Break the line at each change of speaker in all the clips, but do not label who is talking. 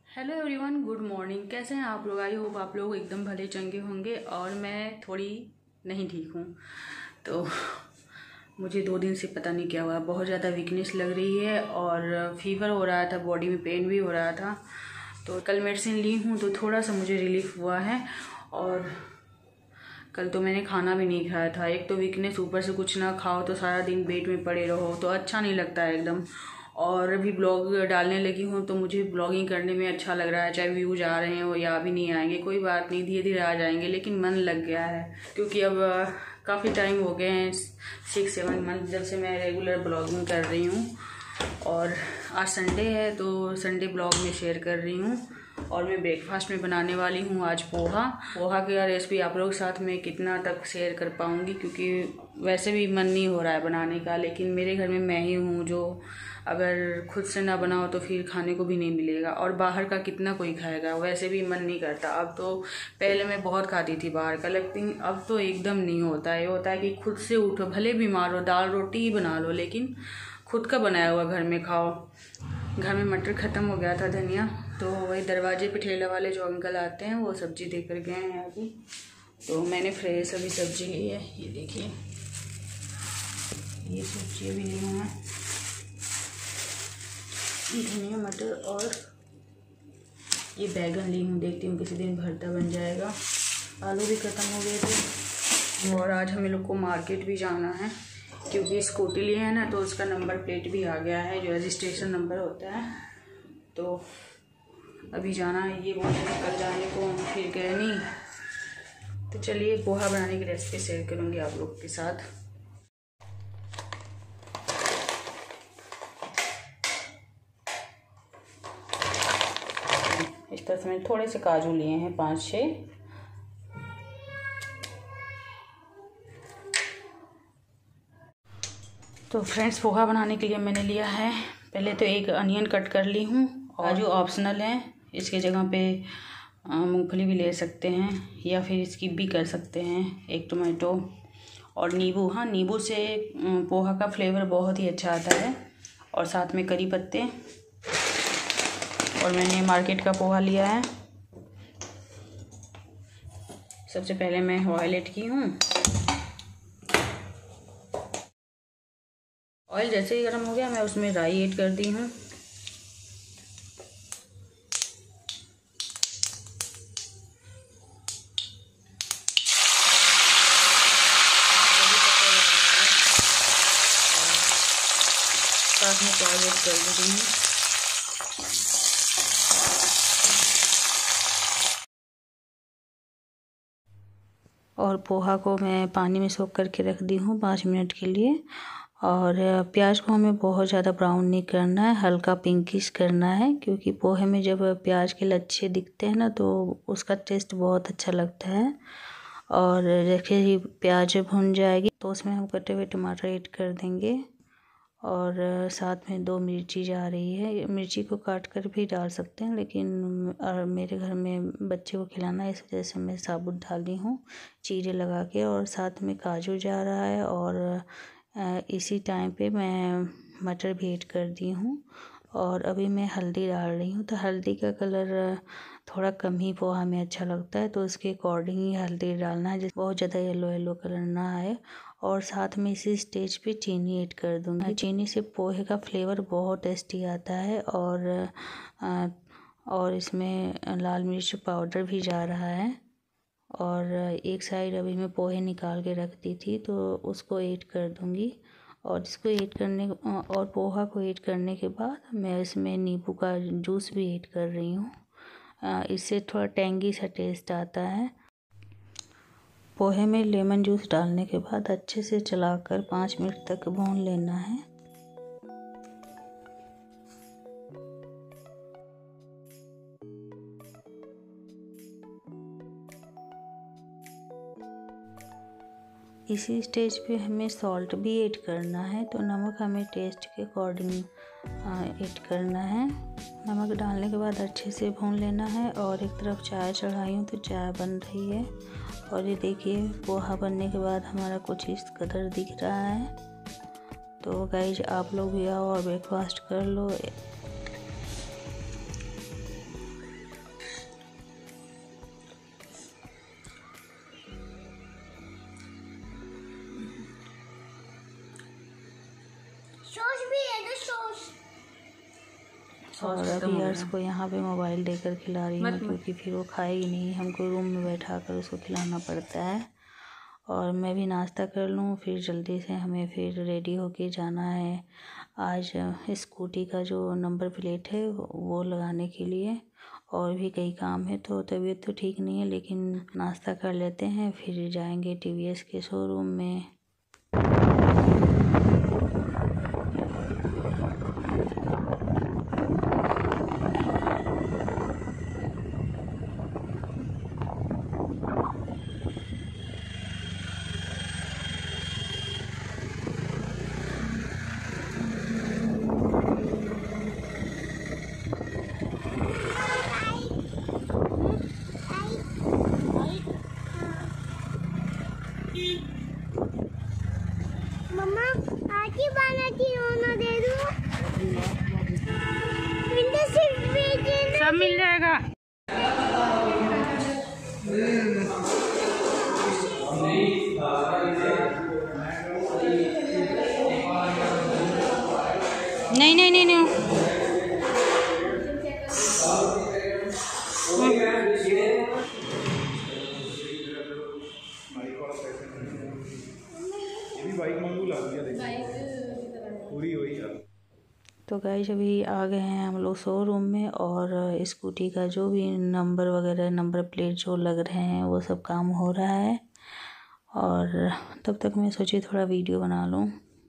Hello everyone, good morning. कैसे हैं आप लोग? आई होप आप लोग एकदम भले चंगे होंगे। और मैं थोड़ी नहीं ठीक हूँ। तो मुझे 2 दिन से पता नहीं क्या हुआ, बहुत ज़्यादा वीकनेस लग रही है और फीवर हो रहा था, बॉडी में पेन भी हो रहा था। तो कल मेडिसिन ली हूँ तो थोड़ा सा मुझे रिलीफ हुआ है। और कल तो मैंने खाना भी नहीं खाया था। एक तो वीकनेस, ऊपर से कुछ ना खाओ तो सारा दिन बेड में पड़े रहो तो अच्छा नहीं लगता है एकदम। और अभी ब्लॉग डालने लगी हूँ तो मुझे ब्लॉगिंग करने में अच्छा लग रहा है, चाहे व्यूज आ रहे हैं वो या भी नहीं आएंगे, कोई बात नहीं, धीरे धीरे आ जाएंगे। लेकिन मन लग गया है क्योंकि अब काफ़ी टाइम हो गए हैं, 6-7 मंथ जब से मैं रेगुलर ब्लॉगिंग कर रही हूँ। और आज संडे है तो संडे ब्लॉग में शेयर कर रही हूँ। और मैं ब्रेकफास्ट में बनाने वाली हूँ आज पोहा की रेसिपी आप लोगों के साथ में कितना तक शेयर कर पाऊँगी, क्योंकि वैसे भी मन नहीं हो रहा है बनाने का। लेकिन मेरे घर में मैं ही हूँ जो अगर खुद से ना बनाओ तो फिर खाने को भी नहीं मिलेगा, और बाहर का कितना कोई खाएगा, वैसे भी मन नहीं करता। अब तो पहले मैं बहुत खाती थी बाहर का, लेकिन अब तो एकदम नहीं होता है। ये होता है कि खुद से उठो, भले बीमार हो, दाल रोटी ही बना लो लेकिन खुद का बनाया हुआ घर में खाओ। घर में मटर ख़त्म हो गया था, धनिया, तो वही दरवाजे पे ठेला वाले जो अंकल आते हैं वो सब्ज़ी देकर गए हैं अभी। तो मैंने फ्रेश अभी सब्ज़ी ली है, ये देखिए, ये सब्ज़ी अभी ली हूँ मैं, धनिया मटर, और ये बैगन ली हूँ। देखती हूँ किसी दिन भरता बन जाएगा। आलू भी ख़त्म हो गए थे। और आज हमें लोग को मार्केट भी जाना है क्योंकि स्कूटी लिए है ना, तो उसका नंबर प्लेट भी आ गया है, जो रजिस्ट्रेशन नंबर होता है। तो अभी जाना है, ये बोल रहे कल जाने को, हम फिर गए नहीं। तो चलिए पोहा बनाने की रेसिपी शेयर करूँगी आप लोग के साथ। इस तरह से मैंने थोड़े से काजू लिए हैं, 5-6। तो फ्रेंड्स, पोहा बनाने के लिए मैंने लिया है, पहले तो एक अनियन कट कर ली हूँ। काजू ऑप्शनल है, इसके जगह पे मूंगफली भी ले सकते हैं या फिर स्किप भी कर सकते हैं। एक टोमेटो और नींबू। हाँ, नींबू से पोहा का फ्लेवर बहुत ही अच्छा आता है। और साथ में करी पत्ते। और मैंने मार्केट का पोहा लिया है। सबसे पहले मैं ऑयल ऐड की हूँ। ऑयल जैसे ही गर्म हो गया मैं उसमें राई ऐड कर दी हूँ। साथ में प्याज ऐड कर देती हूँ। और पोहा को मैं पानी में सोख करके रख दी हूँ 5 मिनट के लिए। और प्याज को हमें बहुत ज़्यादा ब्राउन नहीं करना है, हल्का पिंकिश करना है, क्योंकि पोहे में जब प्याज के लच्छे दिखते हैं ना तो उसका टेस्ट बहुत अच्छा लगता है। और जैसे ही प्याज भुन जाएगी तो उसमें हम कटे हुए टमाटर ऐड कर देंगे। और साथ में 2 मिर्ची जा रही है, मिर्ची को काट कर भी डाल सकते हैं, लेकिन मेरे घर में बच्चे को खिलाना है इस वजह से मैं साबुत डाली हूँ चीरे लगा के। और साथ में काजू जा रहा है। और इसी टाइम पे मैं मटर भी ऐड कर दी हूँ। और अभी मैं हल्दी डाल रही हूँ। तो हल्दी का कलर थोड़ा कम ही पोहा में अच्छा लगता है, तो उसके अकॉर्डिंग ही हल्दी डालना है, जिससे बहुत ज़्यादा येलो येलो कलर ना आए। और साथ में इसी स्टेज पे चीनी ऐड कर दूँगी। चीनी से पोहे का फ्लेवर बहुत टेस्टी आता है। और इसमें लाल मिर्च पाउडर भी जा रहा है। और एक साइड अभी मैं पोहे निकाल के रख दी थी तो उसको ऐड कर दूँगी। और इसको ऐड करने और पोहा को ऐड करने के बाद मैं इसमें नींबू का जूस भी ऐड कर रही हूँ। इससे थोड़ा टेंगी सा टेस्ट आता है। पोहे में लेमन जूस डालने के बाद अच्छे से चलाकर 5 मिनट तक भून लेना है। इसी स्टेज पे हमें सॉल्ट भी ऐड करना है, तो नमक हमें टेस्ट के अकॉर्डिंग ऐड करना है। नमक डालने के बाद अच्छे से भून लेना है। और एक तरफ चाय चढ़ाई हूँ तो चाय बन रही है। और ये देखिए पोहा बनने के बाद हमारा कुछ इस कदर दिख रहा है। तो गाइज आप लोग भी आओ और ब्रेकफास्ट कर लो। और अभी अर्श को यहाँ पे मोबाइल देकर खिला रही हूँ क्योंकि फिर वो खाएगी नहीं, हमको रूम में बैठा कर उसको खिलाना पड़ता है। और मैं भी नाश्ता कर लूँ, फिर जल्दी से हमें फिर रेडी होके जाना है आज स्कूटी का जो नंबर प्लेट है वो लगाने के लिए। और भी कई काम है, तो तबीयत तो ठीक नहीं है, लेकिन नाश्ता कर लेते हैं फिर जाएंगे TVS के शोरूम में।
मम्मा आज ही बनाती होना दे दूँ। विंडो सीट भी
सब मिल जाएगा। नहीं नहीं नहीं नहीं तो गाइस अभी आ गए हैं हम लोग शोरूम में, और स्कूटी का जो भी नंबर वगैरह नंबर प्लेट जो लग रहे हैं वो सब काम हो रहा है। और तब तक मैं सोची थोड़ा वीडियो बना लूँ।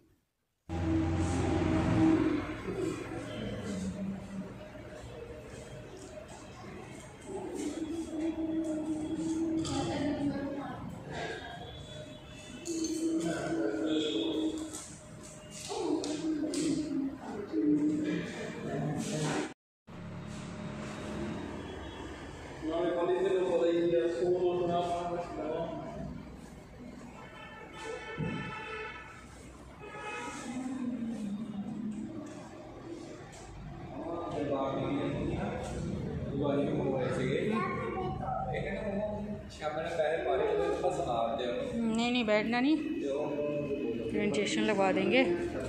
नहीं बैठना नहीं, इंजेक्शन लगवा देंगे।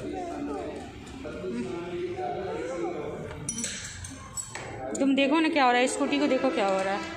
तुम देखो ना क्या हो रहा है, स्कूटी को देखो क्या हो रहा है।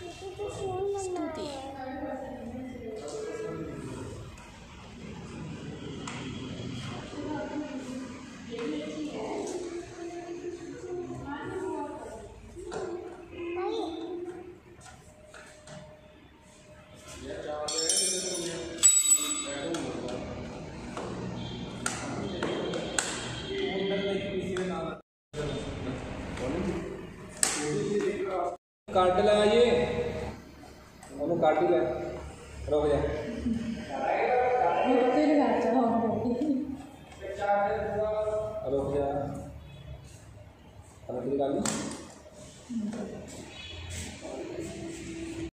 काट ला ये काट ही ले, रुक जा रुक जा,